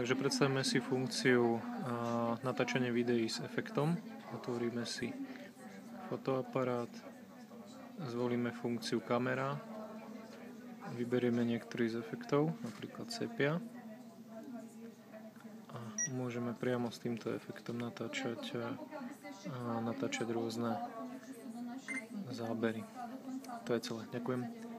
Takže predstavíme si funkciu natáčania videí s efektom. Otvoríme si fotoaparát, zvolíme funkciu kamera, vyberieme niektorý z efektov, napríklad sepia, a môžeme priamo s týmto efektom natáčať rôzne zábery. To je celé. Ďakujem.